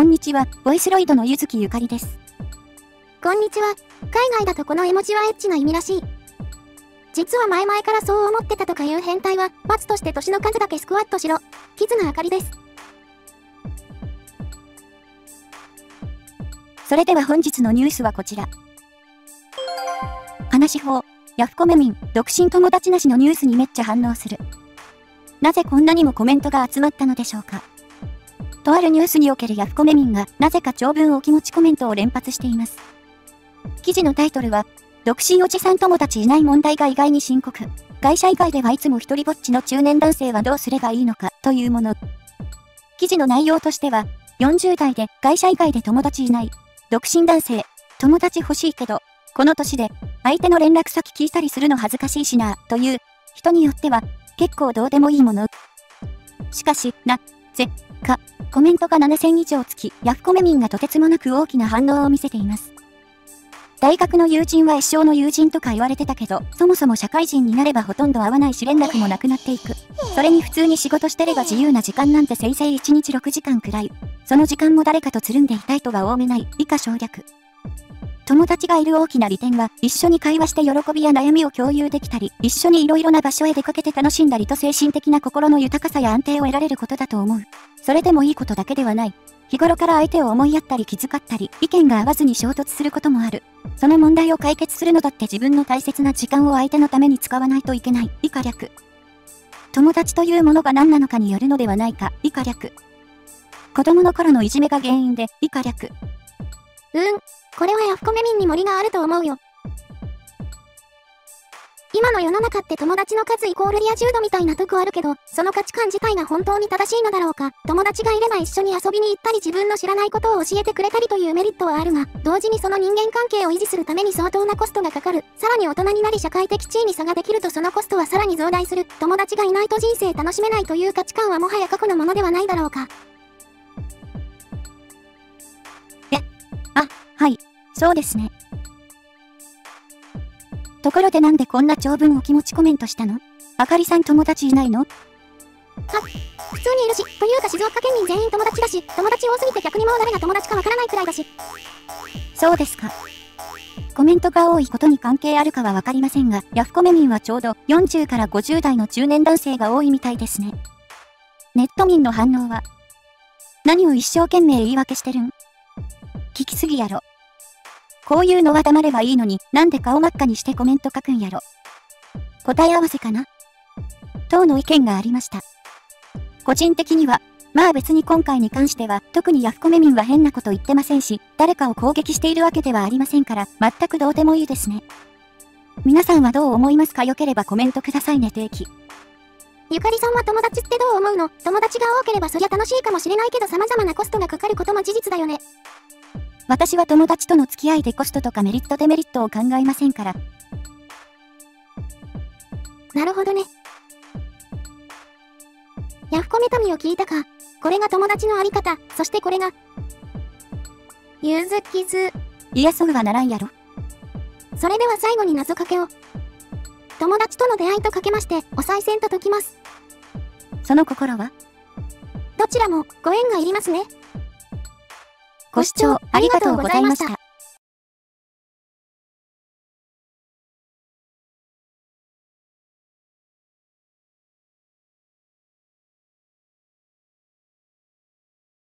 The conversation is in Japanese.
こんにちは、ボイスロイドのゆずきゆかりです。 こんにちは。海外だとこの絵文字はエッチな意味らしい。実は前々からそう思ってたとかいう変態は、罰として年の数だけスクワットしろ。キズナあかりです。 それでは本日のニュースはこちら。話法、ヤフコメ民、独身友達なしのニュースにめっちゃ反応する。なぜこんなにもコメントが集まったのでしょうか。とあるニュースにおけるヤフコメ民がなぜか長文お気持ちコメントを連発しています。記事のタイトルは、独身おじさん友達いない問題が意外に深刻。会社以外ではいつも一人ぼっちの中年男性はどうすればいいのかというもの。記事の内容としては、40代で会社以外で友達いない。独身男性、友達欲しいけど、この年で相手の連絡先聞いたりするの恥ずかしいしなという人によっては結構どうでもいいもの。しかし、コメントが7000以上つき、ヤフコメ民がとてつもなく大きな反応を見せています。大学の友人は一生の友人とか言われてたけど、そもそも社会人になればほとんど会わないし連絡もなくなっていく。それに普通に仕事してれば自由な時間なんてせいぜい1日6時間くらい。その時間も誰かとつるんでいたいとが多めない。以下省略。友達がいる大きな利点は、一緒に会話して喜びや悩みを共有できたり、一緒にいろいろな場所へ出かけて楽しんだりと精神的な心の豊かさや安定を得られることだと思う。それでもいいことだけではない。日頃から相手を思いやったり気遣ったり、意見が合わずに衝突することもある。その問題を解決するのだって自分の大切な時間を相手のために使わないといけない。以下略。友達というものが何なのかによるのではないか。以下略。子供の頃のいじめが原因で。以下略。 これはヤフコメ民に森があると思うよ。今の世の中って友達の数イコールリア充度みたいなとこあるけど、その価値観自体が本当に正しいのだろうか。友達がいれば一緒に遊びに行ったり自分の知らないことを教えてくれたりというメリットはあるが、同時にその人間関係を維持するために相当なコストがかかる。さらに大人になり社会的地位に差ができるとそのコストはさらに増大する。友達がいないと人生楽しめないという価値観はもはや過去のものではないだろうか。 はい、そうですね。ところでなんでこんな長文お気持ちコメントしたの？あかりさん友達いないの？ 普通にいるし、というか静岡県民全員友達だし、友達多すぎて逆にもう誰が友達かわからないくらいだし。 そうですか。コメントが多いことに関係あるかはわかりませんが、ヤフコメ民はちょうど40から50代の中年男性が多いみたいですね。ネット民の反応は、何を一生懸命言い訳してるん？聞きすぎやろ。こういうのは黙ればいいのに、なんで顔真っ赤にしてコメント書くんやろ。答え合わせかな？等の意見がありました。個人的には、まあ別に今回に関しては、特にヤフコメ民は変なこと言ってませんし、誰かを攻撃しているわけではありませんから、全くどうでもいいですね。皆さんはどう思いますか？よければコメントくださいね。定期。 ゆかりさんは友達ってどう思うの？友達が多ければそりゃ楽しいかもしれないけど様々なコストがかかることも事実だよね。 私は友達との付き合いでコストとかメリットデメリットを考えませんから。 なるほどね。ヤフコメ民を聞いたか。これが友達のあり方。そしてこれがゆずきず。 いやそうはならんやろ。 それでは最後に謎かけを。友達との出会いとかけまして、お賽銭と解きます。 その心は？ どちらもご縁がいりますね。 ご視聴ありがとうございました。